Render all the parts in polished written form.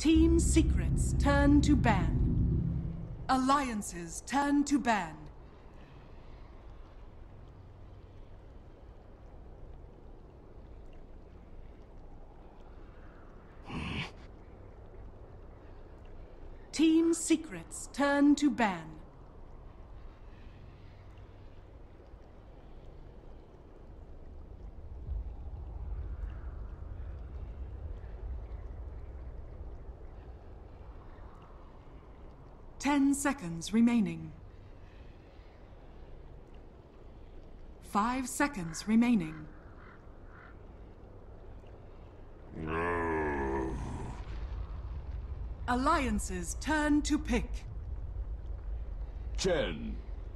Team secrets turn to ban. Alliances turn to ban. Team secrets turn to ban. Ten seconds remaining. 5 seconds remaining. Alliances turn to pick. 10.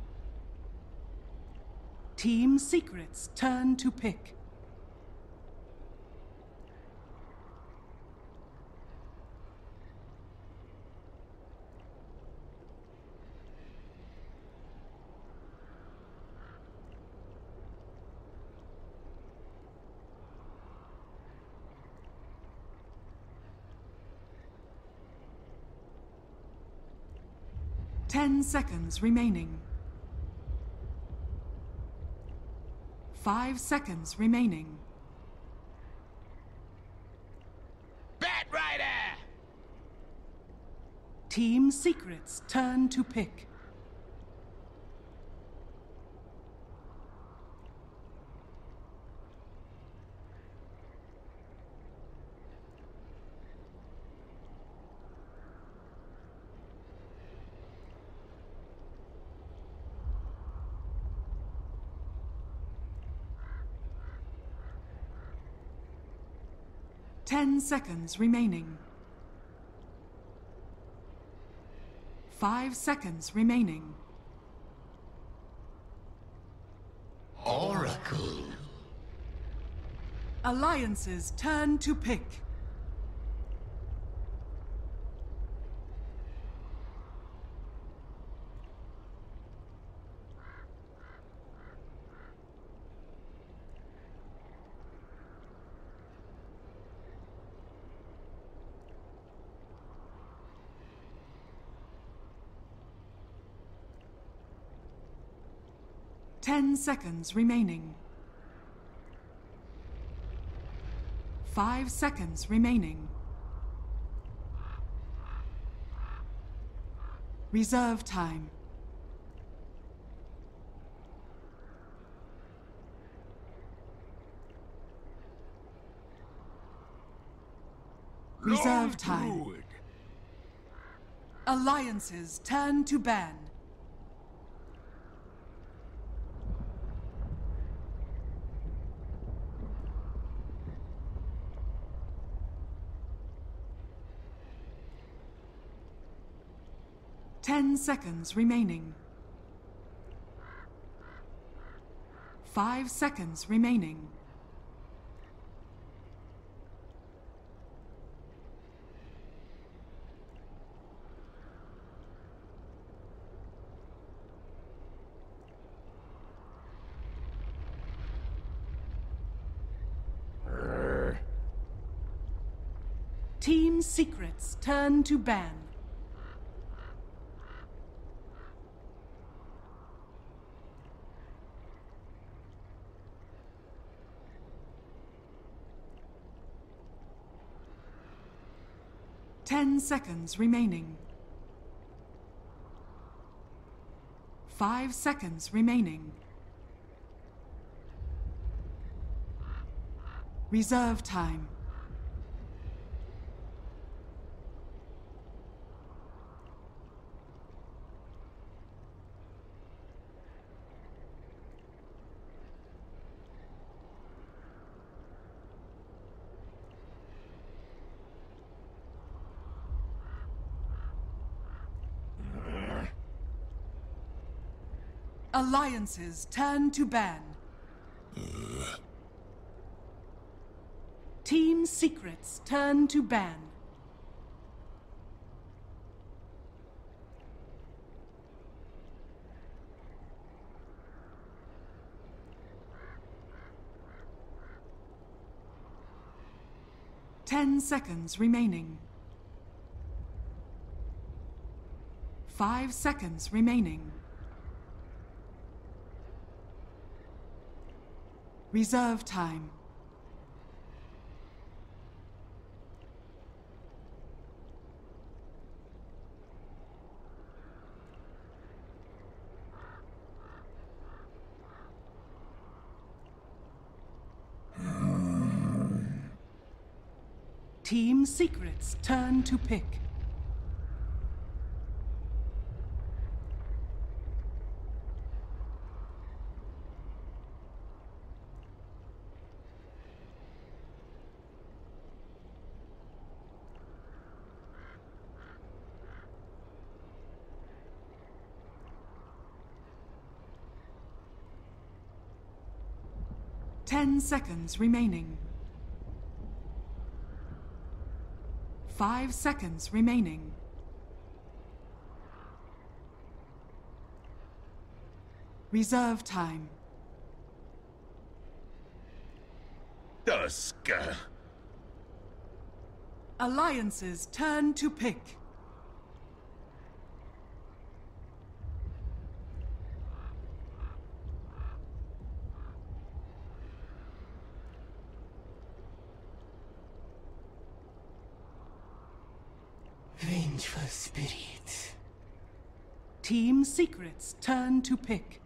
Team secrets turn to pick. Ten seconds remaining. 5 seconds remaining. Batrider! Team secrets turn to pick. Ten seconds remaining. 5 seconds remaining. Oracle. Alliances turn to pick. Ten seconds remaining. 5 seconds remaining. Reserve time. Reserve time. Druid. Alliances turn to ban. 10 seconds remaining. 5 seconds remaining. Team secrets turn to ban. Ten seconds remaining. 5 seconds remaining. Reserve time. Alliances turn to ban. Team secrets turn to ban. Ten seconds remaining. 5 seconds remaining. Reserve time. Team Secret's turn to pick. Ten seconds remaining. 5 seconds remaining. Reserve time. Dusk. Alliance's turn to pick. Vengeful spirit. Team Secret's turn to pick.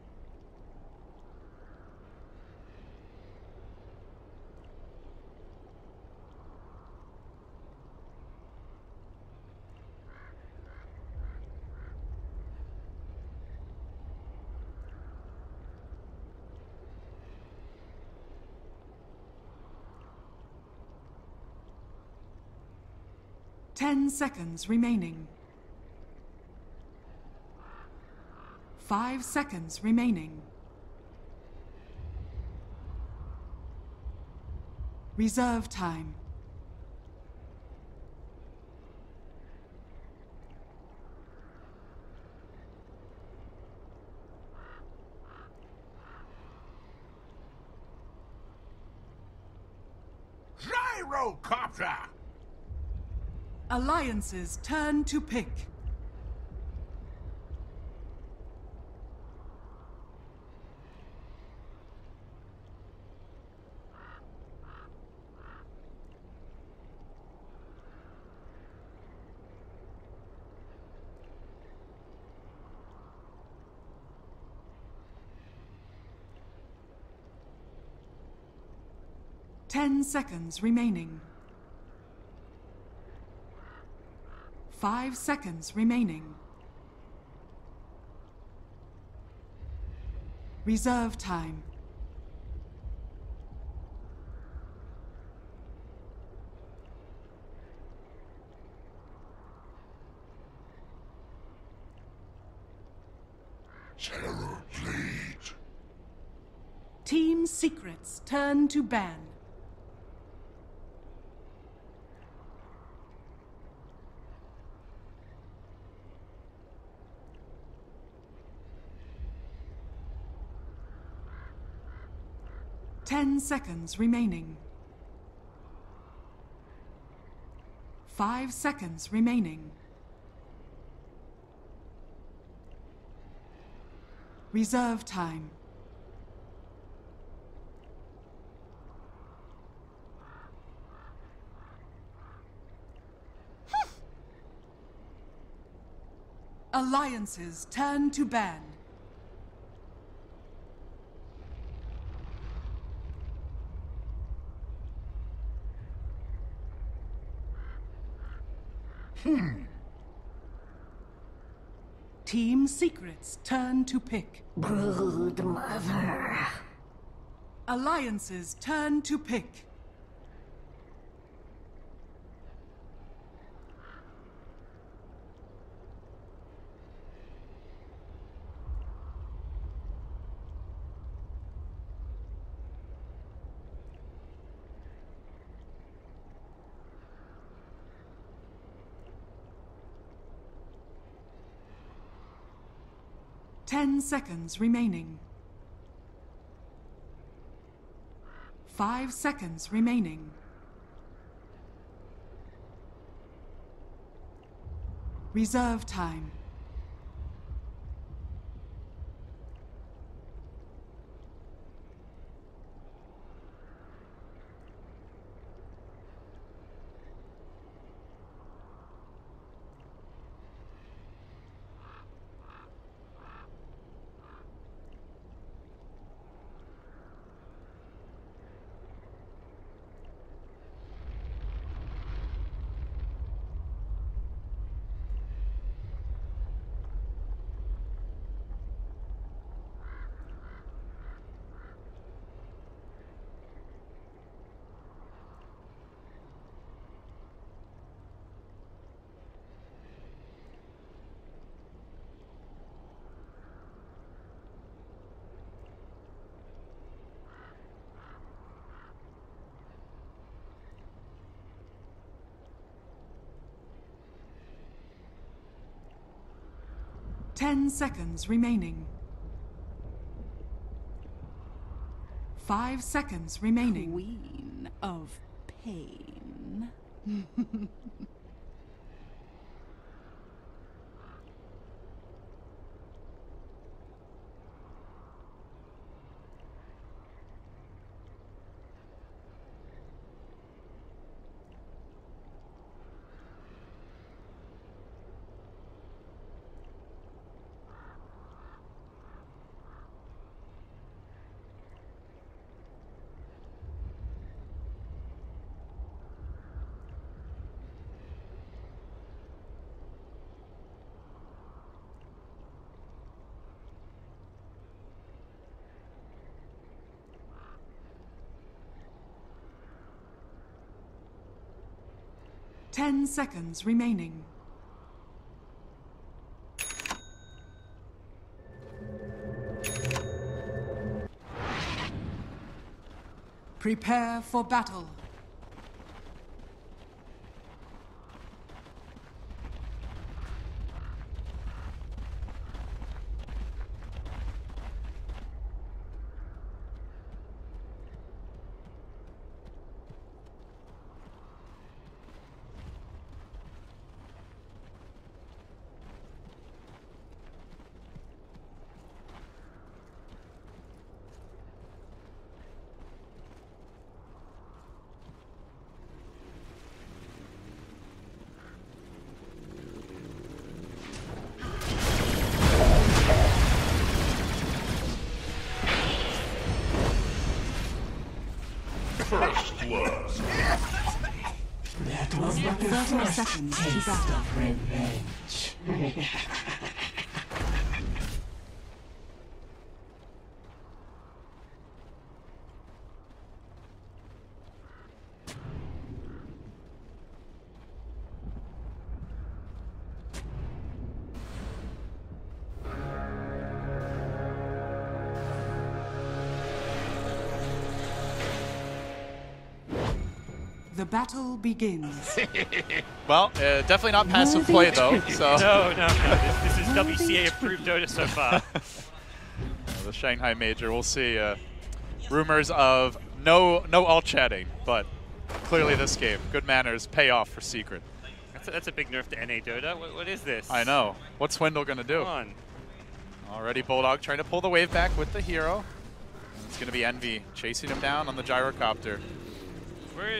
Ten seconds remaining. 5 seconds remaining. Reserve time. Gyrocopter! Alliance's turn to pick. Ten seconds remaining. 5 seconds remaining. Reserve time. Terror Blade. Team Secret's turn to ban. Ten seconds remaining. 5 seconds remaining. Reserve time. Alliance's turn to ban. Team Secret's turn to pick. Brood mother. Alliance's turn to pick. Ten seconds remaining. 5 seconds remaining. Reserve time. 10 seconds remaining. 5 seconds remaining. Queen of pain. 10 seconds remaining. Prepare for battle. First blood. That was but the 30 first seconds to taste battle. of revenge. The battle begins. Well, definitely not passive play though. So No. This is WCA approved Dota so far. the Shanghai Major, we'll see. Rumors of no alt chatting, but clearly this game, good manners pay off for Secret. That's a big nerf to NA Dota. What is this? I know. What's Swindle gonna do? Come on. Already Bulldog trying to pull the wave back with the hero. And it's gonna be Envy chasing him down on the gyrocopter. Where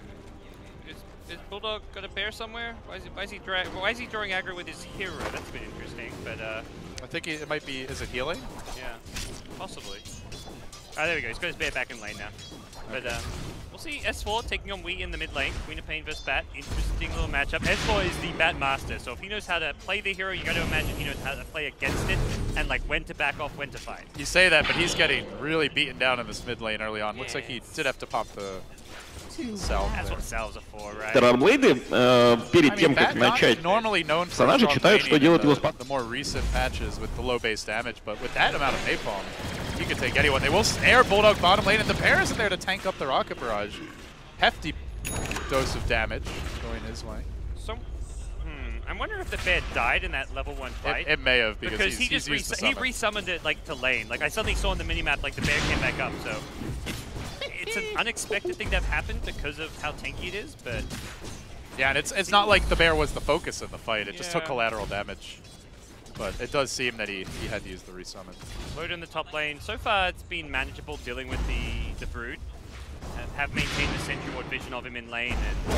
is Bulldog got a bear somewhere? Why is he drawing aggro with his hero? That's a bit interesting, but I think it might be. Is it healing? yeah, possibly. Ah, there we go. He's got his bear back in lane now. But we'll see S4 taking on Wii in the mid lane. Queen of Pain versus Bat. Interesting little matchup. S4 is the Bat master, so if he knows how to play the hero, you got to imagine he knows how to play against it and like when to back off, when to fight. You say that, but he's getting really beaten down in this mid lane early on. Looks like he did have to pop the salve. That's there. what salves are for, right? Террорблейды перед I mean, тем, как Bat not начать, normally known for персонажи strong читают, что laning делает in его the, спад. the more recent patches with the low base damage, but with that amount of napalm, he could take anyone. They will snare Bulldog bottom lane, and the bear isn't there to tank up the rocket barrage. Hefty dose of damage going his way. So, I'm wondering if the bear died in that level 1 fight. It may have because he he's just used the he summon. resummoned it like to lane. Like I suddenly saw in the minimap like the bear came back up. So it's an unexpected thing to have happened because of how tanky it is. But Yeah, and it's not like the bear was the focus of the fight. It just took Yeah. collateral damage. But it does seem that he had to use the resummon. load in the top lane. So far it's been manageable dealing with the Brood. Have maintained the Sentry Ward vision of him in lane,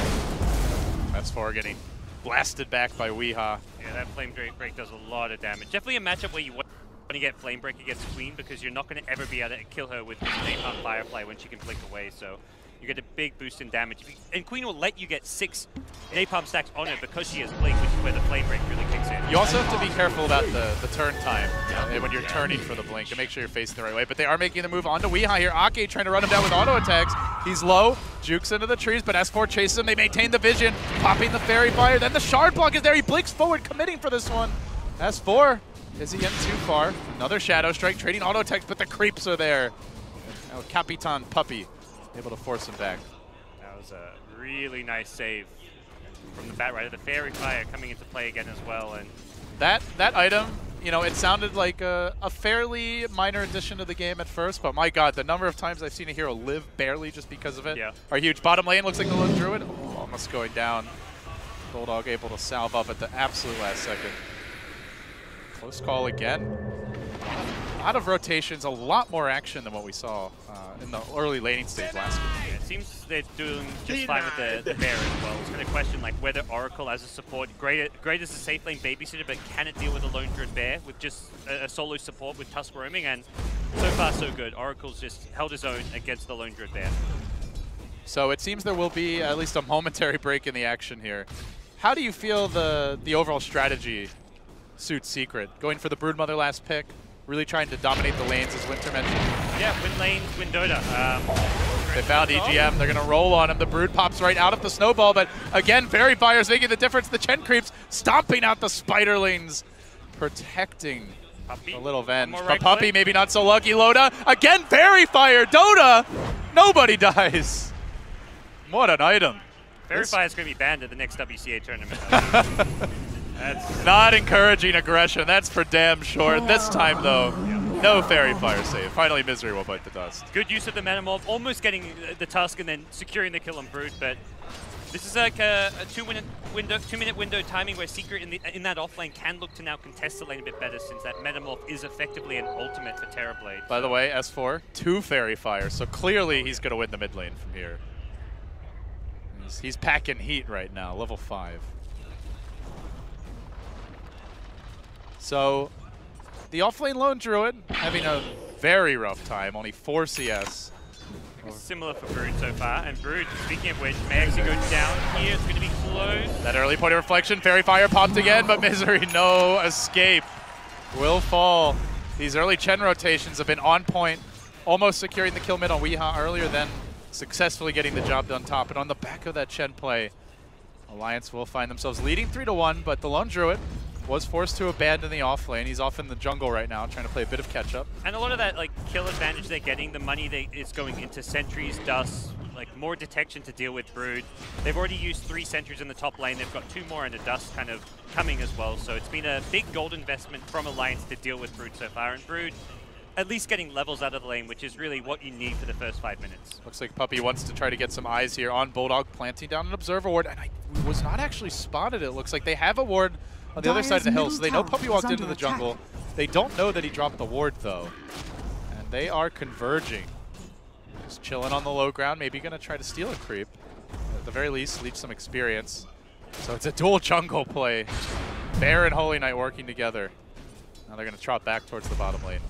and S4 getting blasted back by Weeha. yeah, that Flame Break does a lot of damage. Definitely a matchup where you want to get Flame Break against Queen because you're not going to ever be able to kill her with Napalm Firefly when she can blink away. So you get a big boost in damage. And Queen will let you get 6 Napalm stacks on her because she has Blink, which is where the Flame Break really kicks in. You also have to be careful about the turn time when you're turning for the blink and make sure you're facing the right way. But they are making the move onto Weeha here. Ake trying to run him down with auto attacks. He's low, jukes into the trees, but S4 chases him. They maintain the vision, popping the Fairy Fire. Then the Shard Block is there. He blinks forward, committing for this one. S4, is he in too far? Another Shadow Strike, trading auto attacks, but the creeps are there. Now Capitan Puppy able to force him back. That was a really nice save from the Bat Rider. The Fairy Fire coming into play again as well. And That item you know, it sounded like a fairly minor addition to the game at first, but my god, the number of times I've seen a hero live barely just because of it are huge. Bottom lane looks like the Lone Druid. Oh, almost going down. Bulldog able to salve up at the absolute last second. Close call again. A lot of rotations, a lot more action than what we saw in the early laning stage last game. Yeah, it seems they're doing just fine with the Bear as well. It's going to question like whether Oracle as a support, great as a safe lane babysitter, but can it deal with a Lone Druid Bear with just a solo support with Tusk roaming? And so far so good. Oracle's just held his own against the Lone Druid Bear. So it seems there will be at least a momentary break in the action here. How do you feel the overall strategy suits Secret? Going for the Broodmother last pick, really trying to dominate the lanes, as Winter mentioned. Yeah, win lanes, win Dota. They found EGM. They're going to roll on him. The Brood pops right out of the snowball, but again, Fairy Fire's making the difference. The Chen creeps, stomping out the Spiderlings, protecting Puppey. a little Venge. More But right Puppey click. maybe not so lucky. Loda, again, Fairy Fire. Dota, nobody dies. What an item. Fairy Fire is going to be banned at the next WCA tournament. That's Not encouraging aggression. That's for damn sure. This time, though, no Fairy Fire save. Finally, Misery will bite the dust. good use of the Metamorph, almost getting the Tusk and then securing the kill on Brood, but this is like a 2-minute window timing where Secret in that offlane can look to now contest the lane a bit better, since that Metamorph is effectively an ultimate for Terrorblade. By the way, S4, 2 Fairy Fire, so clearly he's going to win the mid lane from here. He's packing heat right now, level 5. So, the offlane Lone Druid having a very rough time, only 4 CS. Similar for Brood so far, and Brood, speaking of which, may actually go down here. It's going to be close. That early point of reflection, Fairy Fire popped again, but Misery, no escape. Will fall. These early Chen rotations have been on point, almost securing the kill mid on Weehaw earlier, then successfully getting the job done top. And on the back of that Chen play, Alliance will find themselves leading 3-1, but the Lone Druid was forced to abandon the off lane. He's off in the jungle right now, trying to play a bit of catch-up. And a lot of that like kill advantage they're getting, the money is going into sentries, dust, like more detection to deal with Brood. They've already used 3 sentries in the top lane. They've got 2 more and a dust kind of coming as well. So it's been a big gold investment from Alliance to deal with Brood so far. And Brood at least getting levels out of the lane, which is really what you need for the first 5 minutes. Looks like Puppey wants to try to get some eyes here on Bulldog, planting down an Observer ward, and I was not actually spotted. It looks like they have a ward on the other side of the hill, so they know Puppey walked into the jungle. They don't know that he dropped the ward, though. And they are converging. Just chilling on the low ground, maybe going to try to steal a creep. At the very least, leave some experience. So it's a dual jungle play. Bear and Holy Knight working together. Now they're going to trot back towards the bottom lane.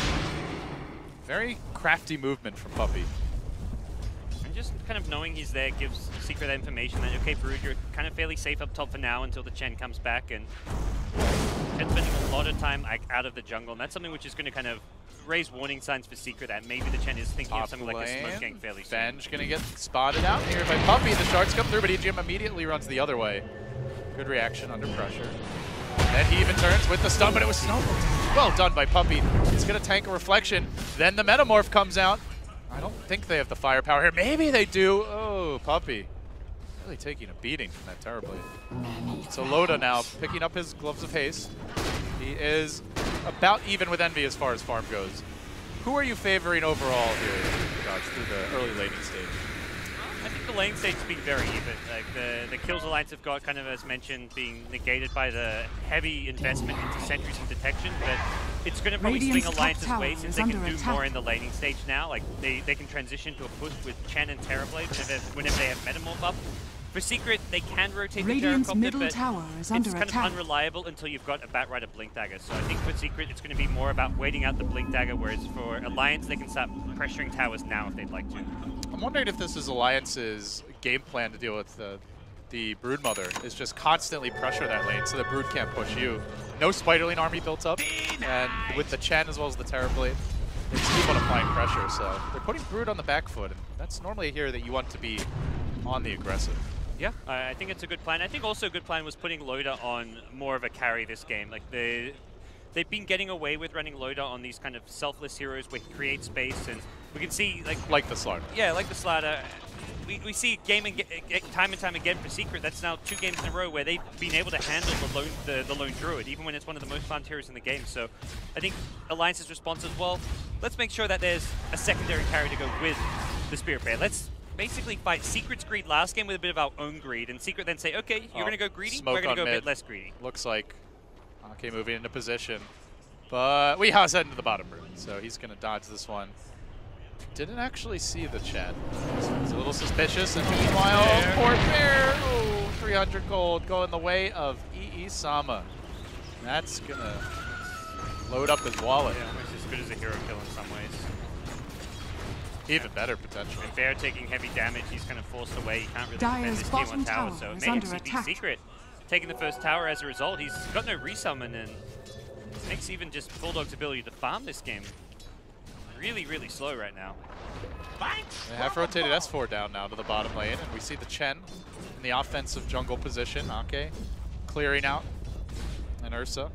Very crafty movement from Puppey. And just kind of knowing he's there gives Secret that information that, okay, Brood, you're kind of fairly safe up top for now until the Chen comes back. And Chen's spending a lot of time like, out of the jungle, and that's something which is going to kind of raise warning signs for Secret that maybe the Chen is thinking of something like a smoke gang fairly soon. Venge going to get spotted out here by Puppey. The Sharks come through, but EGM immediately runs the other way. Good reaction under pressure. Then he even turns with the stun, but it was snowballed. Well done by Puppey. He's going to tank a reflection. Then the Metamorph comes out. I don't think they have the firepower here. Maybe they do. Oh, Puppey. Really taking a beating from that Terrorblade. So Loda now picking up his Gloves of Haste. He is about even with Envy as far as farm goes. Who are you favoring overall here, Josh, through the early laning stage? I think the lane stage's been very even. Like the kills Alliance have got, kind of as mentioned, being negated by the heavy investment into sentries and detection, but it's going to probably swing Alliance's way since they can do more in the laning stage now. Like they can transition to a push with Chen and Terrorblade whenever they have Metamorph up. For Secret, they can rotate the Gyrocopter, but it's kind of unreliable until you've got a Batrider Blink Dagger. So I think for Secret, it's going to be more about waiting out the Blink Dagger, whereas for Alliance, they can start pressuring towers now if they'd like to. I'm wondering if this is Alliance's game plan to deal with the Broodmother, is just constantly pressure that lane so the Brood can't push you. No Spiderling army built up, and with the Chen as well as the Terrorblade, they just keep on applying pressure. So they're putting Brood on the back foot, and that's normally a hero that you want to be on the aggressive. Yeah, I think it's a good plan. I think also a good plan was putting Loda on more of a carry this game. Like they've been getting away with running Loda on these kind of selfless heroes where he creates space, and we can see like the Slardar. Yeah, like the Slardar. we see time and time again for Secret. That's now 2 games in a row where they've been able to handle the lone druid, even when it's one of the most fun heroes in the game. So I think Alliance's response is, well, let's make sure that there's a secondary carry to go with the Spirit Bear. Let's basically fight Secret's greed last game with a bit of our own greed, and Secret then say, okay, you're going to go greedy, we're going to go a bit less greedy. Looks like Ake moving into position, but Weeha's heading to the bottom room, so he's going to dodge this one. Didn't actually see the Chen. He's a little suspicious, and meanwhile, Port Bear, oh, 300 gold going the way of EE Sama. That's going to load up his wallet. Yeah, almost as good as a hero kill in some ways. Even better, potentially. With Bear taking heavy damage, he's kind of forced away. He can't really Dyer's defend this T1 bottom tower, tower so it is may under actually be attack. Secret taking the first tower as a result. He's got no resummon, and makes even just Bulldog's ability to farm this game really, really slow right now. They have rotated S4 down now to the bottom lane, and we see the Chen in the offensive jungle position. Ake clearing out, and Ursa.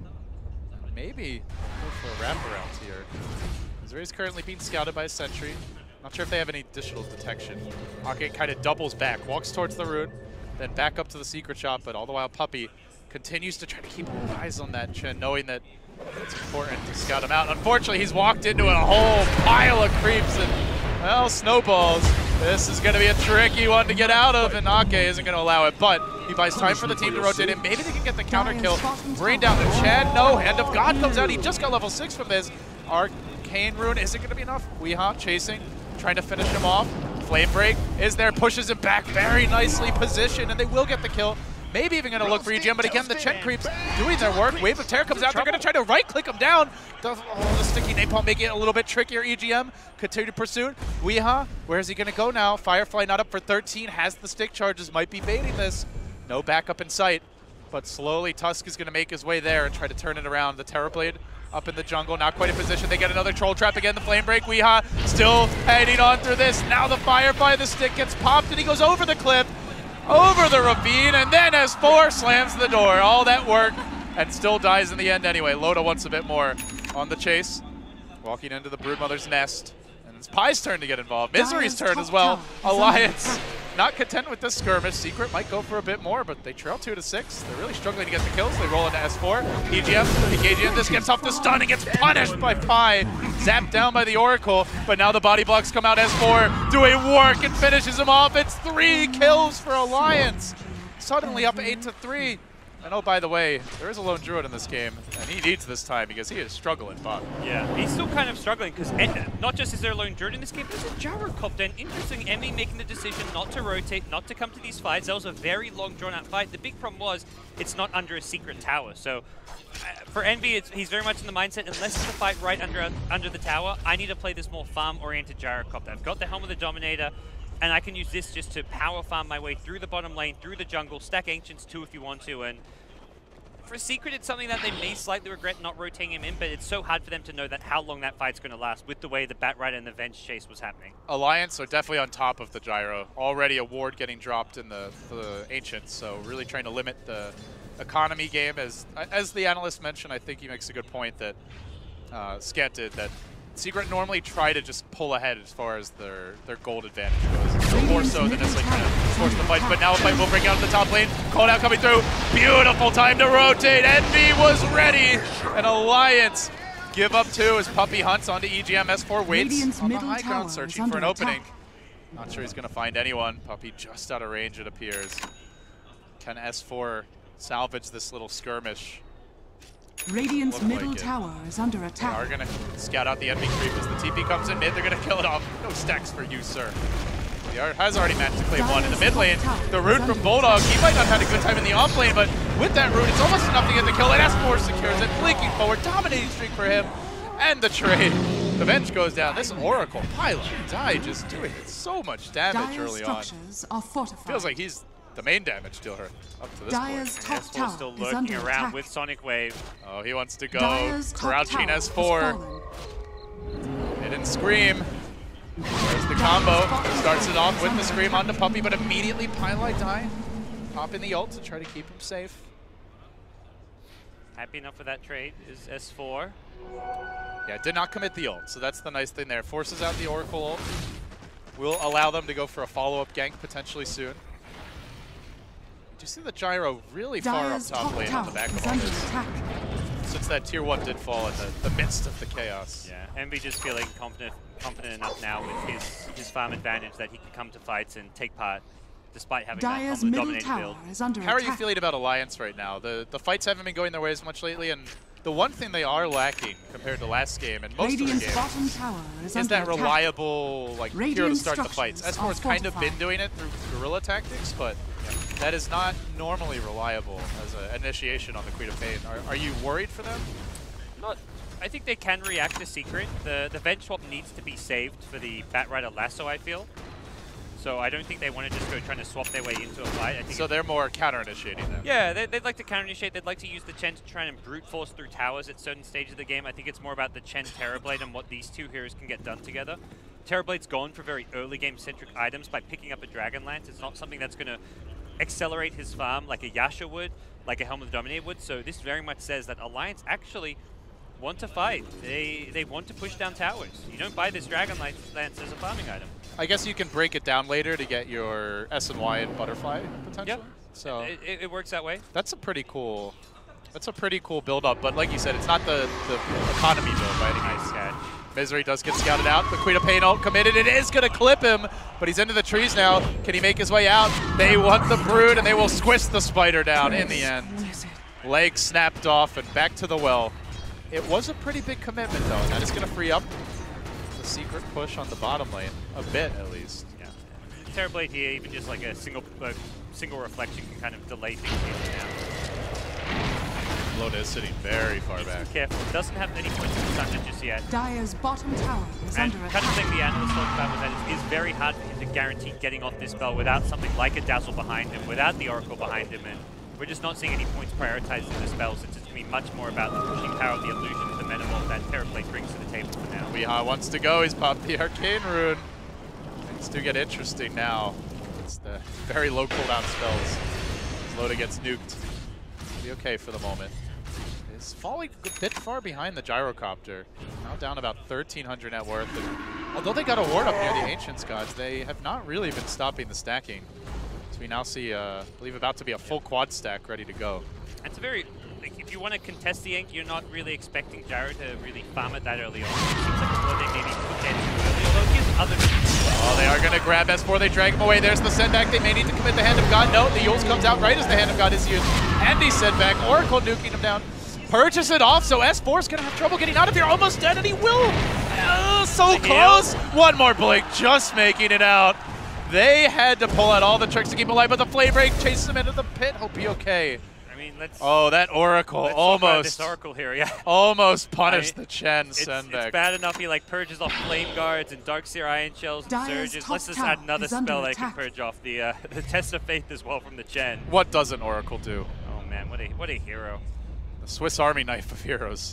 Maybe go for a wraparound here. Zuri's currently being scouted by a sentry. Not sure if they have any additional detection. Ake kind of doubles back, walks towards the rune, then back up to the secret shop, but all the while Puppey continues to try to keep eyes on that Chen, knowing that it's important to scout him out. Unfortunately, he's walked into a whole pile of creeps and, well, snowballs. This is going to be a tricky one to get out of, and Ake isn't going to allow it, but he buys time for the team to rotate in. Maybe they can get the counter kill, bring down the Chen. No, Hand of God comes out. He just got level 6 from this. Arcane Rune isn't going to be enough. Weeha chasing, trying to finish him off. Flame Break is there, pushes him back very nicely positioned, and they will get the kill. Maybe even going to look for EGM, but again, the Chen creeps doing their work. Wave of Terror comes out. They're going to try to right-click him down. The sticky napalm making it a little bit trickier. EGM, continued pursuit. Weeha, where is he going to go now? Firefly not up for 13, has the stick charges, might be baiting this. No backup in sight, but slowly Tusk is going to make his way there and try to turn it around. The Terrorblade up in the jungle, not quite in position. They get another Troll Trap again, the Flame Break. Weeha still heading on through this. Now the Firefly, the stick gets popped, and he goes over the cliff, over the ravine, and then S4 slams the door. All that work, and still dies in the end anyway. Loda wants a bit more on the chase. Walking into the Broodmother's nest. And it's Pie's turn to get involved. Misery's turn as well. Alliance not content with this skirmish. Secret might go for a bit more, but they trail 2-6. They're really struggling to get the kills. They roll into S4. EGM engaging. This gets off the stun and gets punished by Pie. Zapped down by the Oracle, but now the body blocks come out. S4 doing work and finishes him off. It's 3 kills for Alliance. Suddenly up 8-3. And oh, by the way, there is a lone druid in this game, and he needs this time because he is struggling bot. Yeah, he's still kind of struggling because not just is there a lone druid in this game, there's a Gyrocopter. And interesting, Emmy making the decision not to rotate, not to come to these fights. That was a very long, drawn-out fight. The big problem was it's not under a secret tower. So for Envy, he's very much in the mindset, unless it's a fight right under the tower, I need to play this more farm-oriented Gyrocopter. I've got the Helm of the Dominator, and I can use this just to power farm my way through the bottom lane, through the jungle, stack Ancients too if you want to, and for Secret, it's something that they may slightly regret not rotating him in, but it's so hard for them to know that how long that fight's going to last with the way the Batrider and the Venge chase was happening. Alliance are definitely on top of the Gyro. Already a ward getting dropped in the Ancients, so really trying to limit the economy game. As the analyst mentioned, I think he makes a good point that Scant did, that Secret normally try to just pull ahead as far as their gold advantage goes. More so than necessarily trying to force the fight, but now a fight will break out in the top lane. Called out coming through. Beautiful time to rotate. Envy was ready. And Alliance give up 2 as Puppey hunts onto EGM. S4 waits on the high ground searching for an opening. Not sure he's going to find anyone. Puppey just out of range, it appears. Can S4 salvage this little skirmish? Radiant's middle tower is under attack. They are going to scout out the enemy creep as the TP comes in mid. They're going to kill it off. No stacks for you, sir. He has already managed to claim 1 in the mid lane. The rune from Bulldog, he might not have had a good time in the off lane, but with that rune, it's almost enough to get the kill. And S4 secures it, blinking forward, dominating streak for him. And the trade. The Venge goes down. This Oracle pylon die just doing so much damage early on. Feels like he's the main damage dealer up to this Dyer's point. top tower still is lurking under around attack. with Sonic Wave. Oh, he wants to go. Dyer's top Crouching tower S4. It didn't scream. There's the combo. Starts it off with the scream onto Puppey, but immediately Pylite die. Pop in the ult to try to keep him safe. Happy enough with that trade is S4. Yeah, did not commit the ult, so that's the nice thing there. Forces out the Oracle ult. We'll allow them to go for a follow-up gank potentially soon. Do you see the gyro really far up Dire's top lane on the back of all under this? attack. Since that tier 1 did fall in the midst of the chaos. Yeah, Envy just feeling confident enough now with his farm advantage that he can come to fights and take part, despite having Dire's that middle dominated tower build. is under How are attack. you feeling about Alliance right now? The fights haven't been going their way as much lately, and the one thing they are lacking compared to last game and most Radiant's of the bottom games tower is is under that attack. reliable hero to Radiant start the fights. structures S4's are kind of been fortified. doing it through guerrilla tactics, but that is not normally reliable as an initiation on the Queen of Pain. Are you worried for them? Not. I think they can react to Secret. The vent swap needs to be saved for the Batrider lasso, I feel. So I don't think they want to just go trying to swap their way into a fight. I think So they're more counter-initiating them. yeah, they'd like to counter-initiate. They'd like to use the Chen to try and brute force through towers at certain stages of the game. I think it's more about the Chen Terrorblade and what these two heroes can get done together. Terrorblade's gone for very early game-centric items by picking up a Dragon Lance. It's not something that's going to accelerate his farm like a Yasha would, like a Helm of the Dominator would. So this very much says that Alliance actually want to fight. They want to push down towers. You don't buy this Dragon Lance as a farming item. I guess you can break it down later to get your S&Y and Butterfly potentially. Yep. So It works that way. that's a pretty cool build up. But like you said, it's not the economy build by any Nice means. catch. Misery does get scouted out. The Queen of Pain ult committed. It is going to clip him, but he's into the trees now. Can he make his way out? They want the Brood, and they will squish the Spider down in the end. Leg snapped off and back to the well. It was a pretty big commitment, though. That is going to free up the Secret push on the bottom lane, a bit at least. Yeah. Terrorblade here, even just like a single reflection can kind of delay things here now. Loda is sitting very far back. Careful, doesn't have any points of consumption just yet. Dire's bottom tower is And under kind of attack. thing the analyst talked about was that it is very hard for him to guarantee getting off this spell without something like a Dazzle behind him, without the Oracle behind him, and we're just not seeing any points prioritized in the spell, since it's going to be much more about the pushing power of the illusion and the Metamorph that Terrorblade brings to the table for now. Weehaw wants to go. He's popped the Arcane Rune. Things do get interesting now. It's the very low cooldown spells. As Loda gets nuked. It'll be okay for the moment. Is falling a bit far behind the Gyrocopter. Now down about 1,300 net worth. And although they got a ward up near the Ancients Gods, they have not really been stopping the stacking. So we now see, I believe, about to be a full quad stack ready to go. It's a very, like, if you want to contest the Ink, you're not really expecting Gyro to really farm it that early on. It seems like it's what they maybe put there too early, although he has other Oh, they are going to grab S4. They drag him away. There's the send back. They may need to commit the Hand of God. No, the Yules comes out right as the Hand of God is used. And he sent back. Oracle nuking him down. Purchase it off, so S4 is going to have trouble getting out of here. Almost dead, and he will. So close. One more blink, just making it out. They had to pull out all the tricks to keep him alive, but the Flame Break chases him into the pit. Hope he okay. I mean, let's. Oh, that Oracle Let's talk about almost. this Oracle here, yeah. Almost punished I mean, the Chen It's sendback. bad enough he like purges off Flame Guards and Darkseer Iron Shells and Dire's Surges. top Let's just tower add another is under spell that can attack. purge off the Test of Faith as well from the Chen. What doesn't Oracle do? Oh man, what a hero. The Swiss Army knife of heroes.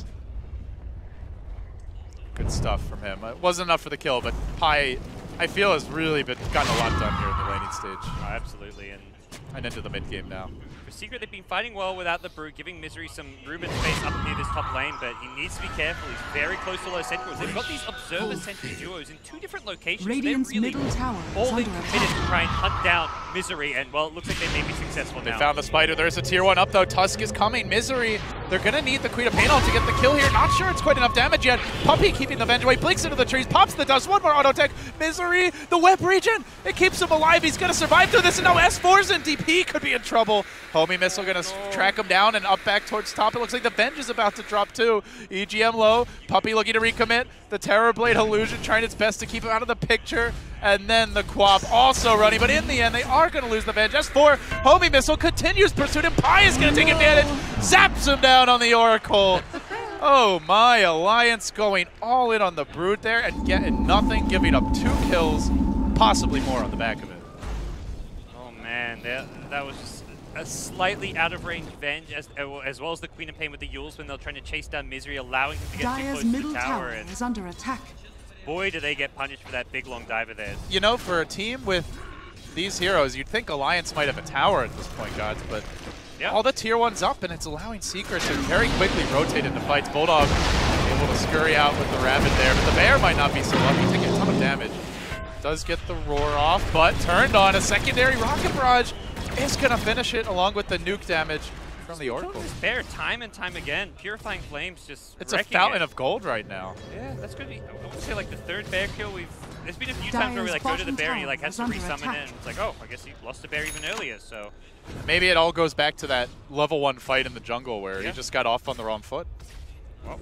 Good stuff from him. It wasn't enough for the kill, but Pi, I feel, has really gotten a lot done here in the laning stage. Oh, absolutely, And into the mid game now. for Secret, they've been fighting well without the Brute, giving Misery some room and space up near this top lane, but he needs to be careful. He's very close to low sentinels. They've got these Observer Sentry duos in two different locations. Radiant's They're really middle tower is all in under committed attack. to try and hunt down Misery, and well, it looks like they may be successful They now. found the Spider. There's a tier 1 up, though. Tusk is coming. Misery. They're going to need the Queen of Pain ult to get the kill here. Not sure it's quite enough damage yet. Puppey keeping the Venge away. Blinks into the trees. Pops the dust. One more auto tech. Misery. The web regen. It keeps him alive. He's going to survive through this. And now S4's in DP. Could be in trouble. Homie Missile going to track him down and up back towards top. It looks like the Venge is about to drop too. EGM low. Puppey looking to recommit. The Terrorblade Illusion trying its best to keep him out of the picture. And then the Quap also running, but in the end, they are going to lose the Venge. S4, Homie Missile continues pursuit, and Pi is going to take advantage, zaps him down on the Oracle. Oh my, Alliance going all in on the Brood there and getting nothing, giving up 2 kills, possibly more on the back of it. Oh man, that was just a slightly out of range Venge, as well as the Queen of Pain with the Yules when they're trying to chase down Misery, allowing him to get too Dire's close to middle the tower, tower and is under attack. boy do they get punished for that big long dive of theirs. You know, for a team with these heroes, you'd think Alliance might have a tower at this point, Gods, but Yeah. all the tier 1's up, and it's allowing Secret to very quickly rotate into fights. Bulldog able to scurry out with the Rabbit there, but the Bear might not be so lucky, taking a ton of damage. Does get the roar off, but turned on. A secondary rocket barrage is going to finish it along with the nuke damage from the Oracle. This bear time and time again. Purifying Flames just It's a fountain of gold right now. Yeah, that's good. I would say like the third bear kill there's been a few times where we like go to the bear and he like has to resummon it and it's like, oh, I guess he lost the bear even earlier, so. Maybe it all goes back to that level 1 fight in the jungle where he just got off on the wrong foot. Well,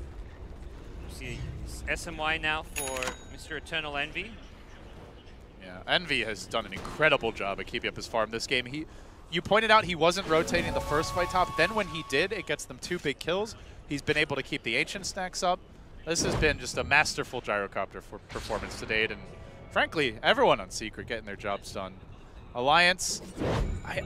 see SMY now for Mr. Eternal Envy. Yeah, Envy has done an incredible job at keeping up his farm this game. You pointed out he wasn't rotating the first fight top. Then when he did, it gets them 2 big kills. He's been able to keep the Ancient stacks up. This has been just a masterful Gyrocopter for performance to date. And frankly, everyone on Secret getting their jobs done. Alliance, I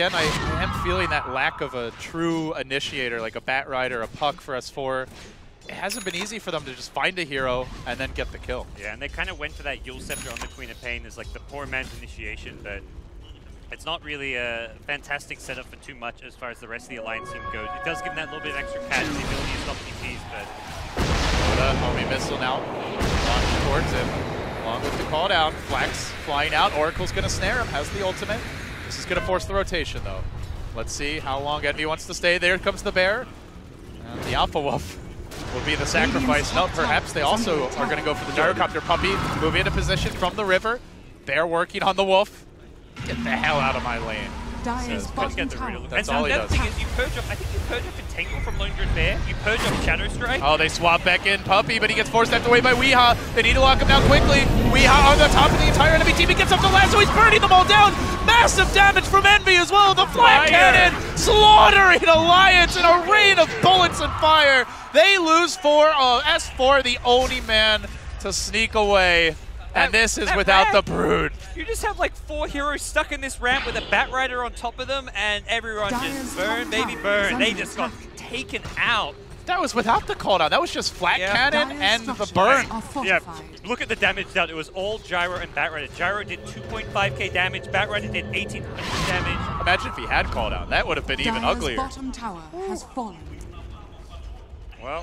am feeling that lack of a true initiator, like a Batrider, a Puck for S4. It hasn't been easy for them to just find a hero and then get the kill. Yeah, and they kind of went for that Yule Scepter on the Queen of Pain as like the poor man's initiation, but it's not really a fantastic setup for too much as far as the rest of the Alliance team goes. It does give them that little bit of extra catch, the ability to stop TPs, but... Homie missile now, launched towards him, along with the call down. Flax flying out, Oracle's gonna snare him, has the ultimate. This is gonna force the rotation though. Let's see how long Envy wants to stay. There comes the bear. And the Alpha Wolf will be the sacrifice. No, perhaps they also are gonna go for the Gyrocopter. Puppey moving into position from the river. Bear working on the Wolf. Get the hell out of my lane. Dire's bottom tower. That's all he does. The thing is, you purge off, I think you purge off Entangle from Lone Druid Bear, you purge off Shadow Strike. Oh, they swap back in Puppey, but he gets forced away by Weehaw. They need to lock him down quickly. Weehaw on the top of the entire enemy team. He gets up to Lasso, he's burning them all down. Massive damage from Envy as well. The flat cannon slaughtering Alliance in a rain of bullets and fire. They lose 4. S4, the only man to sneak away. And this is without the Brood. You just have like 4 heroes stuck in this ramp with a Batrider on top of them, and everyone just burn, baby burn. They just got taken out. That was without the cooldown. That was just flat cannon and the burn. Yeah, look at the damage down. It was all Gyro and Batrider. Gyro did 2.5k damage. Batrider did 1,800 damage. Imagine if he had cooldown. That would have been even uglier. Bottom tower has fallen. Well,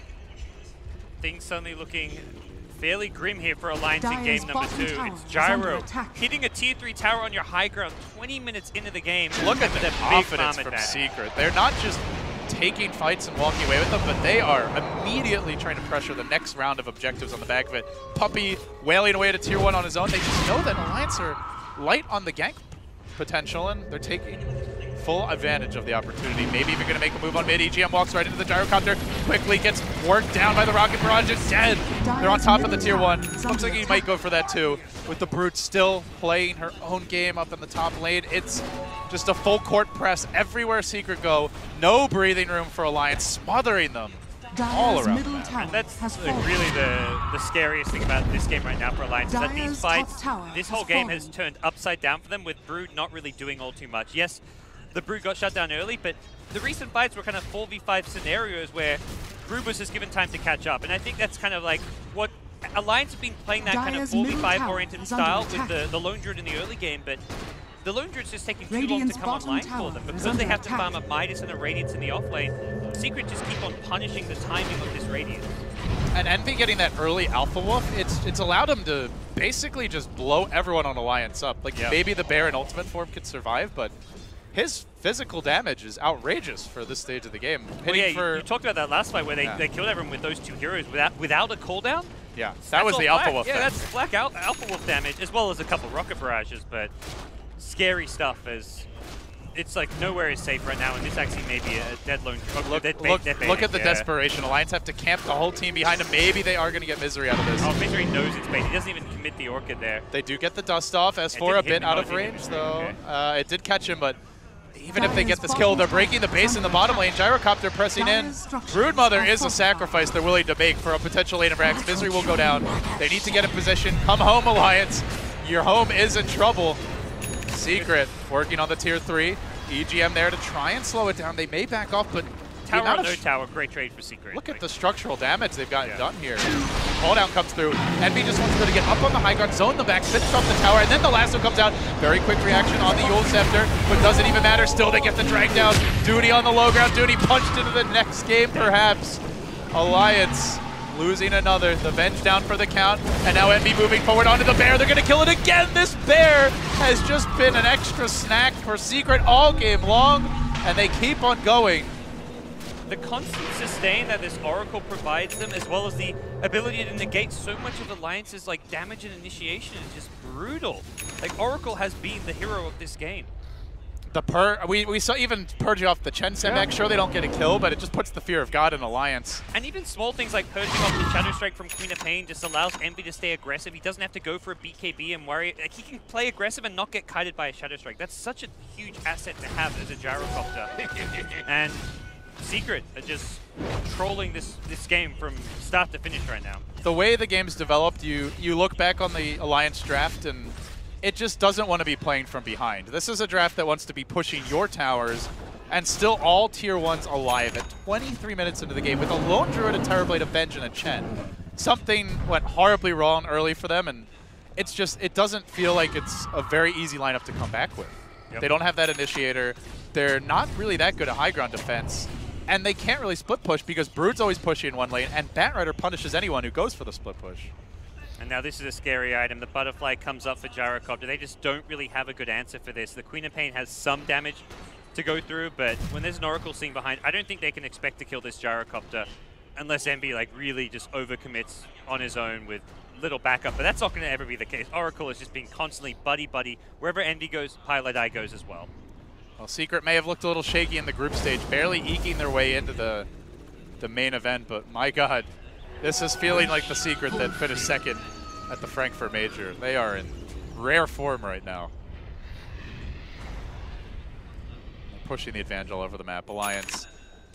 things suddenly looking fairly grim here for Alliance in game number 2. It's Gyro hitting a tier 3 tower on your high ground 20 minutes into the game. Look at the confidence from Secret. They're not just taking fights and walking away with them, but they are immediately trying to pressure the next round of objectives on the back of it. Puppey wailing away to tier 1 on his own. They just know that Alliance are light on the gank potential, and they're taking full advantage of the opportunity. Maybe even going to make a move on mid. EGM walks right into the Gyrocopter, quickly gets worked down by the rocket barrage. It's dead. They're on top of the tier 1. Looks like he might go for that too, with the Brute still playing her own game up in the top lane. It's just a full court press everywhere Secret go. No breathing room for Alliance, smothering them all around. And that's really the scariest thing about this game right now for Alliance, is that these fights, this whole game has turned upside down for them, with Brood not really doing all too much. Yes, the Brood got shut down early, but the recent fights were kind of 4v5 scenarios where Brood was just given time to catch up. And I think that's kind of like what Alliance have been playing, that kind of 4v5 oriented style with the Lone Druid in the early game, but the Lone Druid's just taking too long to come online for them. Because they have to farm up Midas and the Radiance in the offlane, Secret just keep on punishing the timing of this Radiance. And Envy getting that early Alpha Wolf, it's allowed him to basically just blow everyone on Alliance up. Like maybe the Bear in ultimate form could survive, but his physical damage is outrageous for this stage of the game. Well, yeah, you talked about that last fight where they killed everyone with those 2 heroes without a cooldown. Yeah, that was the Alpha Wolf. Yeah, that's black Alpha Wolf damage, as well as a couple rocket barrages, but scary stuff, as it's like nowhere is safe right now, and this actually may be a dead lone. Look at the desperation. Alliance have to camp the whole team behind him. Maybe they are going to get Misery out of this. Oh, Misery knows it's bait. He doesn't even commit the Orchid there. They do get the dust off. S4 a bit out of range, though. Okay. It did catch him, but even if they get this kill, they're breaking the base in the bottom lane. Gyrocopter pressing in. Broodmother is a sacrifice they're willing to make for a potential lane of Rax. Misery will go down. They need to get in position. Come home, Alliance. Your home is in trouble. Secret working on the tier 3. EGM there to try and slow it down. They may back off, but tower on no tower, great trade for Secret. Look at the structural damage they've gotten done here. Call down comes through. Envy just wants to go to get up on the high ground, zone the back, finish off the tower, and then the lasso comes out. Very quick reaction on the Yule Scepter, but doesn't even matter. Still they get the drag down. Duty on the low ground. Duty punched into the next game, perhaps. Alliance losing another. The Venge down for the count, and now Envy moving forward onto the Bear. They're going to kill it again. This Bear has just been an extra snack for Secret all game long, and they keep on going. The constant sustain that this Oracle provides them, as well as the ability to negate so much of Alliance's like damage and initiation, is just brutal. Like, Oracle has been the hero of this game. We saw even purging off the Chen Sandbag. Sure, they don't get a kill, but it just puts the fear of God in Alliance. And even small things like purging off the Shadow Strike from Queen of Pain just allows Envy to stay aggressive. He doesn't have to go for a BKB and worry. Like, he can play aggressive and not get kited by a Shadow Strike. That's such a huge asset to have as a Gyrocopter. And Secret are just trolling this game from start to finish right now. The way the game's developed, you look back on the Alliance draft, and it just doesn't want to be playing from behind. This is a draft that wants to be pushing your towers, and still all tier 1s alive at 23 minutes into the game with a Lone Druid, a Terrorblade, a Venge, and a Chen. Something went horribly wrong early for them, and it's just, it doesn't feel like it's a very easy lineup to come back with. Yep. They don't have that initiator. They're not really that good at high ground defense. And they can't really split push because Brood's always pushing in one lane, and Batrider punishes anyone who goes for the split push. And now this is a scary item. The Butterfly comes up for Gyrocopter. They just don't really have a good answer for this. The Queen of Pain has some damage to go through, but when there's an Oracle sitting behind, I don't think they can expect to kill this Gyrocopter unless Envy like really just overcommits on his own with little backup. But that's not going to ever be the case. Oracle is just being constantly buddy-buddy. Wherever Envy goes, Piladai goes as well. Well, Secret may have looked a little shaky in the group stage, barely eking their way into the main event, but my God, this is feeling like the Secret that finished second at the Frankfurt Major. They are in rare form right now. They're pushing the advantage all over the map. Alliance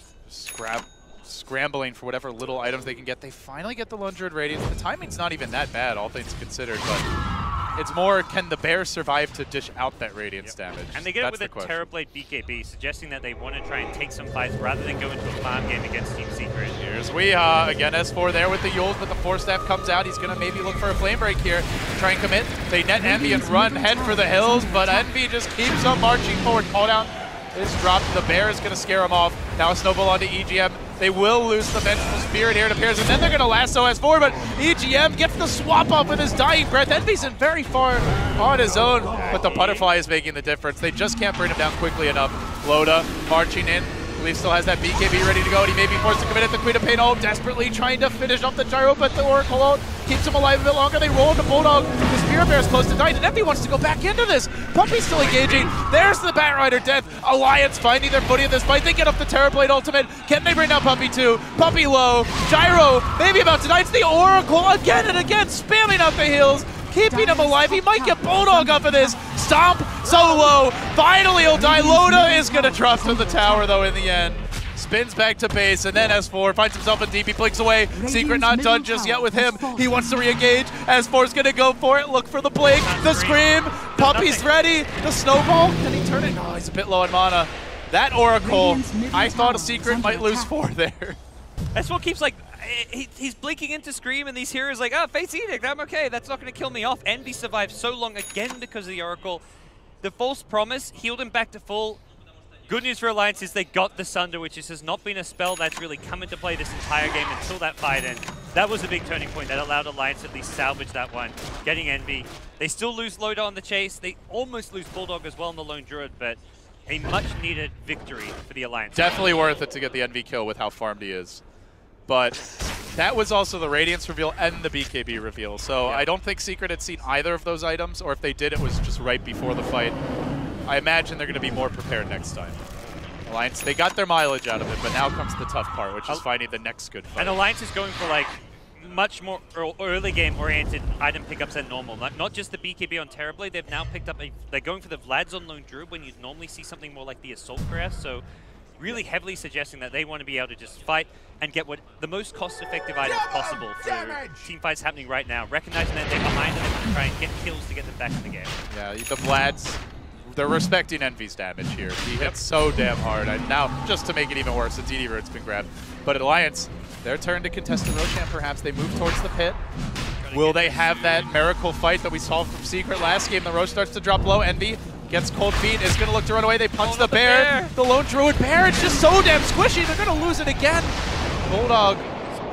scrambling for whatever little items they can get. They finally get the Lone Druid Radiance. The timing's not even that bad, all things considered, but it's more, can the Bear survive to dish out that Radiance damage? And they get it with a Terrorblade BKB, suggesting that they want to try and take some fights rather than go into a farm game against Team Secret. Here's Weehaw, again S4 there with the Yules, but the Force Staff comes out. He's going to maybe look for a Flame Break here, try and commit. They net Envy and run, head for the hills, but Envy just keeps on marching forward. Call down is dropped. The Bear is going to scare him off. Now a snowball onto EGM. They will lose the Vengeful Spirit here, it appears, and then they're going to lasso S4, but EGM gets the swap up with his dying breath. Envy's in very far on his own, but the Butterfly is making the difference. They just can't bring him down quickly enough. Loda marching in. Leaf still has that BKB ready to go, and he may be forced to commit at the Queen of Pain ult, desperately trying to finish off the Gyro, but the Oracle ult keeps him alive a bit longer. They roll into Bulldog. The Spirit Bear is close to dying, and Envy wants to go back into this. Puppey's still engaging. There's the Batrider death. Alliance finding their footing in this fight. They get up the Terrorblade ultimate. Can they bring down Puppey too? Puppey low. Gyro maybe about to die. It's the Oracle again and again, spamming out the heals, keeping him alive. He might get Bulldog up for this. Stomp, so low. Finally he'll die. Loda is going to drop to the tower though in the end. Spins back to base, and then S4 finds himself in deep. He blinks away. Secret not done just yet with him. He wants to re-engage. S4's going to go for it. Look for the blink, the scream. Puppey's ready. The snowball. Can he turn it? No, he's a bit low on mana. That Oracle, I thought a Secret might lose 4 there. S4 keeps like, he's blinking into Scream, and these heroes like, oh, Fate's Edict, I'm okay. That's not going to kill me off. Envy survived so long again because of the Oracle. The False Promise healed him back to full. Good news for Alliance is they got the Sunder, which has not been a spell that's really come into play this entire game until that fight, and that was a big turning point that allowed Alliance to at least salvage that one, getting Envy. They still lose Loda on the chase. They almost lose Bulldog as well in the Lone Druid, but a much-needed victory for the Alliance. Definitely worth it to get the Envy kill with how farmed he is. But that was also the Radiance reveal and the BKB reveal, so I don't think Secret had seen either of those items, or if they did, it was just right before the fight. I imagine they're going to be more prepared next time. Alliance, they got their mileage out of it, but now comes the tough part, which is finding the next good fight. And Alliance is going for like much more early game oriented item pickups than normal. Not just the BKB on Terrorblade, they've now picked up they're going for the Vlads on Lone Druid when you'd normally see something more like the Assault Grass, so really heavily suggesting that they want to be able to just fight and get what the most cost-effective items possible for team fights happening right now, recognizing that they're behind and they want to try and get kills to get them back in the game. Yeah, the Vlads, they're respecting Envy's damage here. He hits so damn hard. And now, just to make it even worse, the DD root's been grabbed. But at Alliance, their turn to contest the Roshan, perhaps. They move towards the pit. Will they have that miracle fight that we saw from Secret last game? The Roche starts to drop low. Envy gets cold feet, is going to look to run away. They punch the bear. The Lone Druid Bear, it's just so damn squishy. They're going to lose it again. Bulldog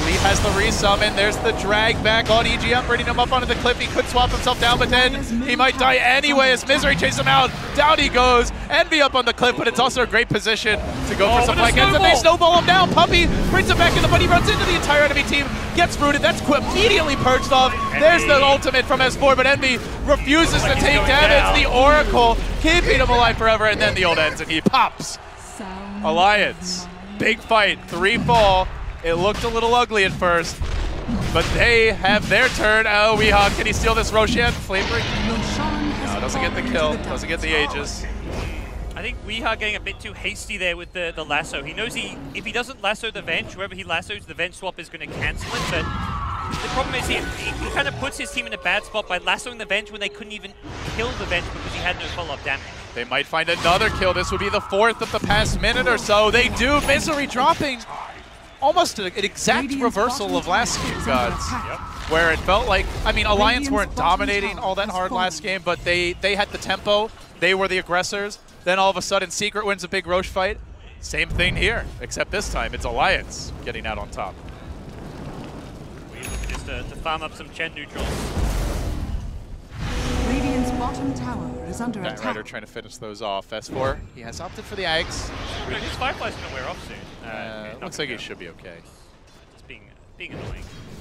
Lee has the resummon. There's the drag back on EGM, bringing him up onto the cliff. He could swap himself down, but then he might die anyway as Misery chases him out. Down he goes. Envy up on the cliff, but it's also a great position to go for some flank ends, and they snowball him down. Puppey brings him back in, but he runs into the entire enemy team, gets rooted. That's immediately purged off. There's the ultimate from S4, but Envy refuses to take damage. The Oracle keeping him alive forever, and then the ult ends, and he pops. Alliance, big fight, 3 fall. It looked a little ugly at first, but they have their turn. Oh, Weehaw, can he steal this Roshan? Flamebreak? No, doesn't get the kill, doesn't get the Aegis. I think Weehaw getting a bit too hasty there with the lasso. He knows if he doesn't lasso the Venge, whoever he lassos, the Venge swap is going to cancel it, but the problem is he kind of puts his team in a bad spot by lassoing the Venge when they couldn't even kill the Venge because he had no follow-up damage. They might find another kill. This would be the 4th of the past minute or so. They do. Misery dropping almost an exact reversal of last game, Gods. Yep. Where it felt like, I mean, Alliance weren't dominating all that hard last game, but they had the tempo. They were the aggressors. Then all of a sudden, Secret wins a big Roche fight. Same thing here, except this time it's Alliance getting out on top. We look just to farm up some Chen neutrals. Radiant's bottom tower is under Knight attack. Rider trying to finish those off. S4, he has opted for the Ags. His Firefly's going to wear off soon. Okay, Looks like he should be okay. Just being annoying.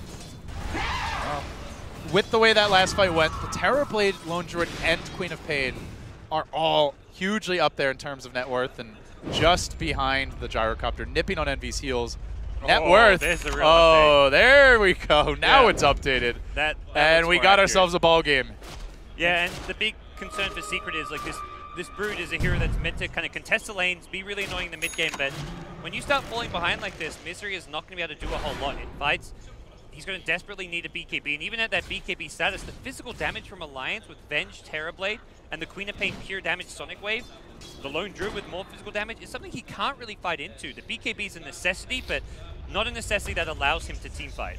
With the way that last fight went, the Terrorblade, Lone Druid, and Queen of Pain are all hugely up there in terms of net worth, and just behind the Gyrocopter, nipping on Envy's heels. Net worth. There's the real update. There we go. Now Yeah. it's updated. That and looks we more got accurate. ourselves a ball game. Yeah, and the big concern for Secret is like this Brood is a hero that's meant to kind of contest the lanes, be really annoying in the mid game, but when you start falling behind like this, Misery is not going to be able to do a whole lot in fights. He's going to desperately need a BKB, and even at that BKB status, the physical damage from Alliance with Venge, Terrorblade, and the Queen of Pain pure damage Sonic Wave, the Lone Druid with more physical damage, is something he can't really fight into. The BKB is a necessity, but not a necessity that allows him to team fight.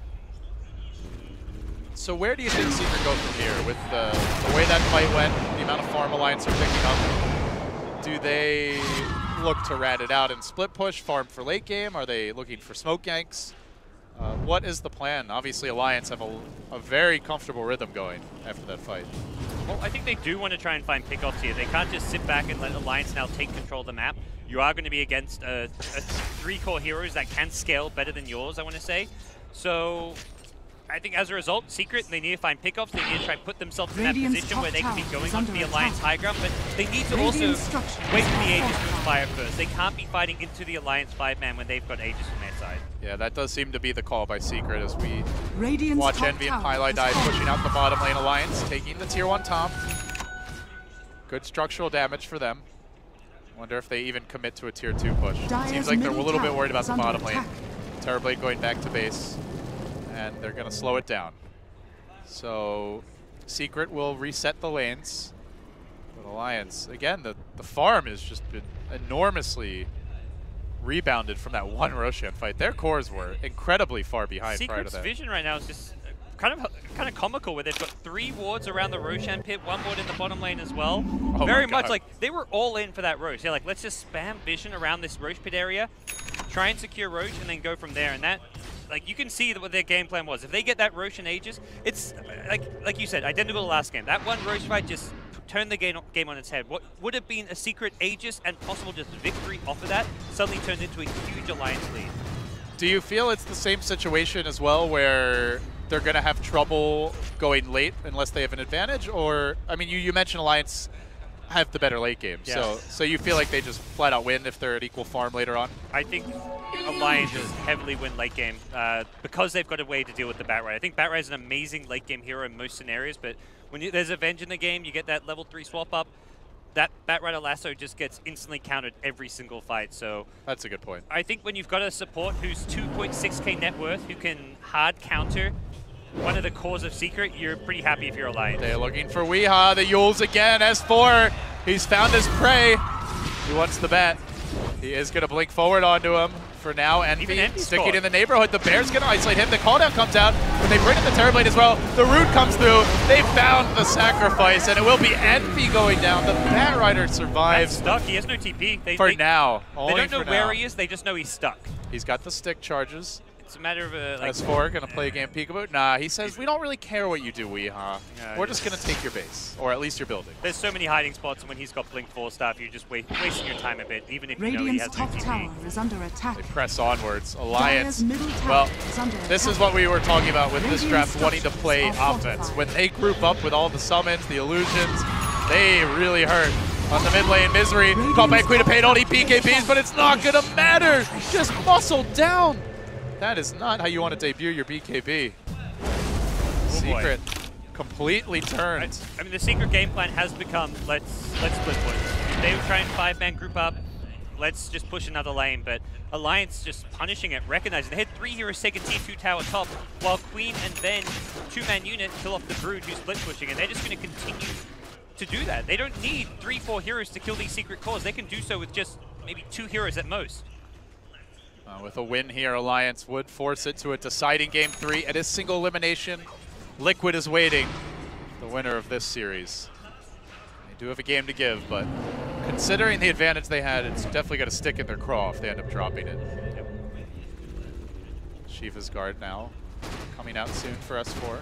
So where do you think Secret go from here? With the way that fight went, the amount of farm Alliance are picking up, do they look to rat it out and split push, farm for late game? Are they looking for smoke ganks? What is the plan? Obviously Alliance have a very comfortable rhythm going after that fight. Well, I think they do want to try and find pickoffs here. They can't just sit back and let Alliance now take control of the map. You are going to be against 3 core heroes that can scale better than yours, I want to say. So I think as a result, Secret, they need to find pickoffs. They need to try and put themselves in that Radiant's position top where they can be tower going is onto the under Alliance attack. high ground, but they need to also Radiant structures wait for the are Aegis to fortified. fire first. They can't be fighting into the Alliance 5-man when they've got Aegis from their side. Yeah, that does seem to be the call by Secret as we Radiant's watch top Envy and tower Pylai is die, falling. pushing out the bottom lane. Alliance taking the tier 1 top. Good structural damage for them. Wonder if they even commit to a tier 2 push. Dire's Seems like they're a middle little bit tower worried about is the under bottom lane. attack. Terrorblade going back to base, and they're going to slow it down. So Secret will reset the lanes. But Alliance, again, the farm has just been enormously rebounded from that one Roshan fight. Their cores were incredibly far behind prior to Secret's that. vision right now is just kind of comical, where they've got 3 wards around the Roshan pit, 1 ward in the bottom lane as well. Oh Very my much God. like they were all in for that Roche. They're like, let's just spam vision around this Roche pit area, try and secure Roche, and then go from there. And that, like, you can see what their game plan was. If they get that Roche and Aegis, it's like you said, identical to last game. That one Roche fight just turned the game on its head. What would have been a Secret Aegis and possible just victory off of that suddenly turned into a huge Alliance lead. Do you feel it's the same situation as well, where they're going to have trouble going late unless they have an advantage? Or, I mean, you mentioned Alliance have the better late game, Yeah. so you feel like they just flat out win if they're at equal farm later on? I think Alliance just heavily win late game because they've got a way to deal with the Batrider. I think Batrider is an amazing late game hero in most scenarios, but when there's a Venge in the game, you get that level 3 swap up, that Batrider lasso just gets instantly countered every single fight. So That's a good point. I think when you've got a support who's 2.6k net worth, who can hard counter one of the cores of Secret, you're pretty happy if you're Alliance. They're looking for Weehaw. The Yules again. S4, he's found his prey. He wants the bat. He is going to blink forward onto him for now. Even Envy Envy's sticking caught. in the neighborhood. The Bear's going to isolate him. The cooldown comes out, but they bring in the Terrorblade as well. The root comes through. They found the sacrifice, and it will be Envy going down. The Batrider That's survives stuck. He has no TP. for now. They Only don't know for where now. he is. They just know he's stuck. He's got the stick charges. It's a matter of like. S4 gonna play a game peekaboo. Nah, he says we don't really care what you do, Weeha. Yeah, We're just gonna take your base, or at least your building. There's so many hiding spots, and when he's got Blink 4 stuff, you're just wasting your time a bit, even if you know he Radiant's has top no tower TP. is under attack. They press onwards. Alliance. Dire's middle tower Well, is under this attack. is what we were talking about with this Radiant's draft, wanting to play structures are offense. fortified. When they group up with all the summons, the illusions, they really hurt. On the mid lane, Misery caught by Queen of Pain, only PKBs, but it's not gonna matter. Just muscle down. That is not how you want to debut your BKB. Secret completely turned. I mean, the secret game plan has become let's split push. They were trying 5-man group up. Let's just push another lane, but Alliance just punishing it, recognizing they had 3 heroes take a T2 tower top, while Queen and Venge, 2-man unit, kill off the Brood who's split pushing, and they're just going to continue to do that. They don't need 3-4 heroes to kill these secret cores. They can do so with just maybe 2 heroes at most. With a win here, Alliance would force it to a deciding game 3 at a single elimination. Liquid is waiting, the winner of this series. They do have a game to give, but considering the advantage they had, it's definitely going to stick in their craw if they end up dropping it. Yep. Shiva's guard now coming out soon for S4.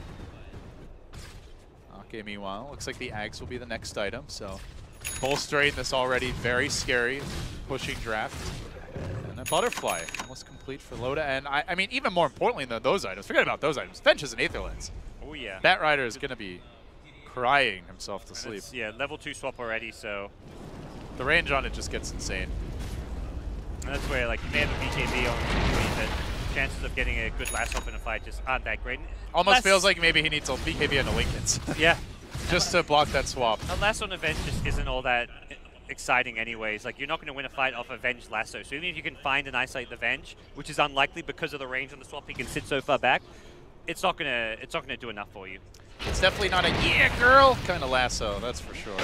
Okay, meanwhile, looks like the Ags will be the next item, so bolstering this already very scary pushing draft. And a Butterfly, almost complete for Loda. And I mean, even more importantly than those items, forget about those items, Venge is an Aetherlands. Oh yeah. Batrider is going to be crying himself to And sleep. it's, yeah, level 2 swap already, so. The range on it just gets insane. And that's where, like, you may have a BKB on Queen, but chances of getting a good last swap in a fight just aren't that great. Almost feels like maybe he needs a BKB and a Linken's. Yeah. just to block that swap. A lasso on Avenge just isn't all that exciting anyways. Like, you're not going to win a fight off Avenge lasso. So even if you can find and isolate the Venge, which is unlikely because of the range on the swap, he can sit so far back, it's not gonna do enough for you. It's definitely not a yeah girl kind of lasso, that's for sure.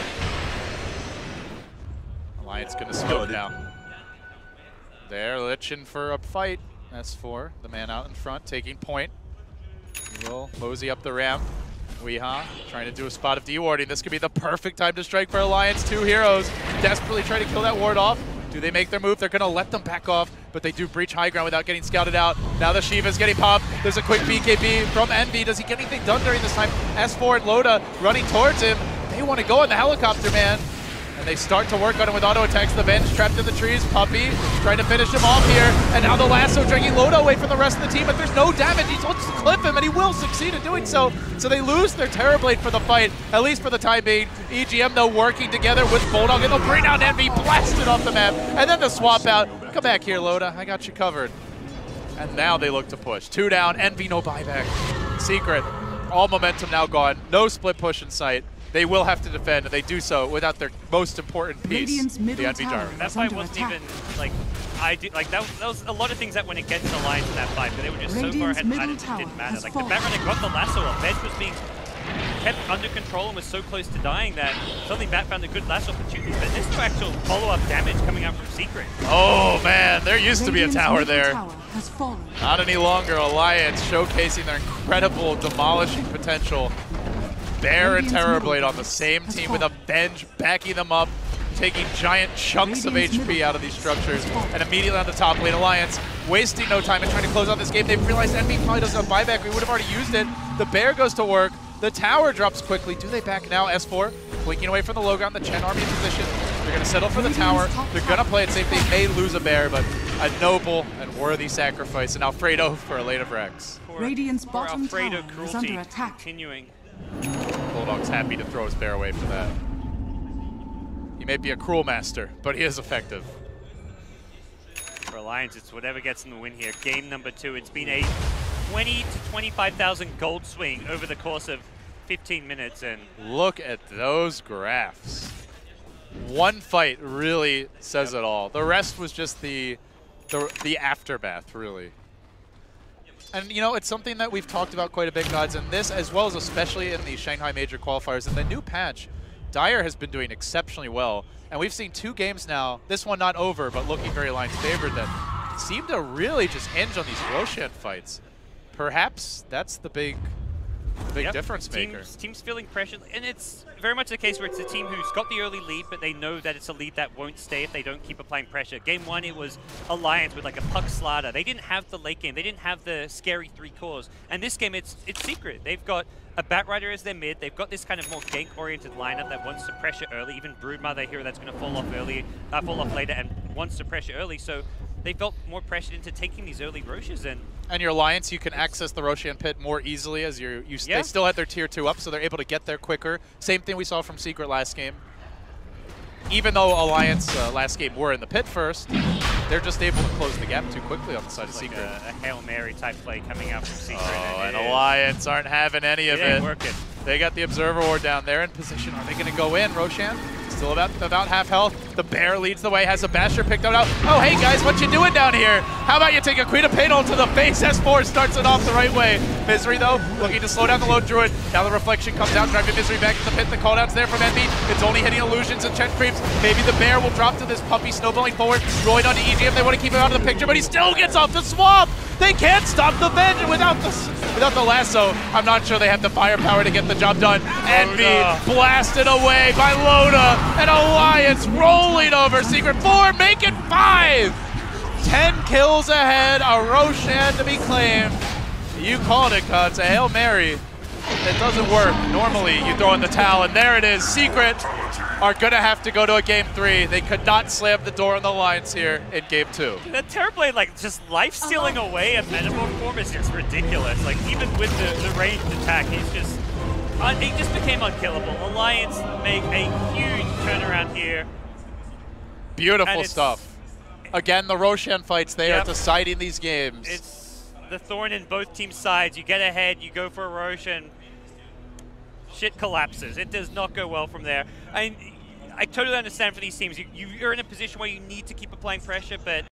Alliance gonna smoke now. They're litching for a fight. S4, the man out in front, taking point. He will mosey up the ramp. Weeha trying to do a spot of dewarding. This could be the perfect time to strike for Alliance. 2 heroes desperately trying to kill that ward off. Do they make their move? They're gonna let them back off, but they do breach high ground without getting scouted out. Now the Shiva's getting popped. There's a quick BKB from Envy. Does he get anything done during this time? S4 and Loda running towards him. They want to go on the helicopter, man. And they start to work on him with auto attacks. The Venge trapped in the trees. Puppey trying to finish him off here. And now the lasso dragging Loda away from the rest of the team, but there's no damage. He wants to clip him, and he will succeed in doing so. So they lose their Terrorblade for the fight, at least for the time being. EGM, though, working together with Bulldog, and they'll bring down Envy, blasted off the map. And then the swap out. Come back here, Loda. I got you covered. And now they look to push. 2 down. Envy, no buyback. Secret. All momentum now gone. No split push in sight. They will have to defend, and they do so without their most important piece, Radiant's the middle Envy tower Jarvan. That is fight under wasn't attack. even, like, that was a lot of things that went against Alliance in that fight, but they were just so far Radiant's ahead middle it just didn't tower matter. has Like, the fallen. Batrunner got the lasso off. Venge was being kept under control and was so close to dying that suddenly Bat found a good lasso opportunity. But there's no actual follow-up damage coming out from Secret. Oh, man, there used to be a Radiant's tower middle there. tower has fallen. Not any longer. Alliance showcasing their incredible demolishing potential. Bear and Radiant's Terrorblade middle on the tower same has team with a fallen. Venge backing them up, taking giant chunks of Radiant's HP middle out of these structures, has fallen. and immediately on the top lane, Alliance wasting no time and trying to close out this game. They've realized Envy probably doesn't have buyback. We would have already used it. The Bear goes to work. The tower drops quickly. Do they back now? S4 blinking away from the low ground. The Chen army in position. They're going to settle for the tower. They're going to play it safe. They may lose a Bear, but a noble and worthy sacrifice. And Alfredo for a lane of Rex. Radiant's Poor bottom Alfredo tower is cruelty under attack. continuing. Bulldog's happy to throw his Bear away for that. He may be a cruel master, but he is effective. For Alliance, it's whatever gets them the win here. Game number 2. It's been a 20 to 25,000 gold swing over the course of 15 minutes, and Look at those graphs. One fight really says it all. The rest was just the aftermath, really. And, you know, it's something that we've talked about quite a bit, Gods, and this, as well as especially in the Shanghai Major qualifiers, in the new patch, Dire has been doing exceptionally well. And we've seen 2 games now, this one not over, but looking very Alliance favored, that seem to really just hinge on these Roshan fights. Perhaps that's the big Big difference maker. Teams feeling pressure, and it's very much the case where it's a team who's got the early lead, but they know that it's a lead that won't stay if they don't keep applying pressure. Game 1, it was Alliance with like a Puck Slaughter. They didn't have the late game. They didn't have the scary 3 cores. And this game, it's Secret. They've got a Batrider as their mid. They've got this kind of more gank-oriented lineup that wants to pressure early. Even Broodmother, their hero that's going to fall off later and wants to pressure early. So they felt more pressured into taking these early Roches in. And your Alliance, you can access the Roshan pit more easily as they still had their tier 2 up, so they're able to get there quicker. Same thing we saw from Secret last game. Even though Alliance last game were in the pit first, they're just able to close the gap too quickly on the side of Like Secret. a Hail Mary type play coming out from Secret. And Alliance aren't having any of it. Working. They got the Observer Ward down there in position. Are they going to go in? Roshan still about half health. The Bear leads the way, has a Basher picked out. Oh, hey guys, what you doing down here? How about you take a Queen of Painel to the face? S4 starts it off the right way. Misery, though, looking to slow down the Lone Druid. Now the Reflection comes down, driving Misery back to the pit. The calldown's there from Envy. It's only hitting Illusions and Chen Creeps. Maybe the Bear will drop to this puppy snowballing forward. Royd onto EGM. They want to keep him out of the picture, but he still gets off the swamp. They can't stop the Venge without the lasso. I'm not sure they have the firepower to get the job done. Envy blasted away by Loda, and Alliance rolling over Secret 4, make it 5. 10 kills ahead, a Roshan to be claimed. You called it, Cuts, a Hail Mary. It doesn't work. Normally you throw in the towel, and there it is. Secret are going to have to go to a Game 3. They could not slam the door on the Alliance here in Game 2. That Terrorblade, like, just life-stealing away a Metamorph form is just ridiculous. Like, even with the ranged attack, he just became unkillable. Alliance make a huge turnaround here. Beautiful stuff. Again, the Roshan fights, they are deciding these games. It's the thorn in both teams' sides. You get ahead, you go for a Roshan. Shit collapses. It does not go well from there. I totally understand for these teams. You're in a position where you need to keep applying pressure, but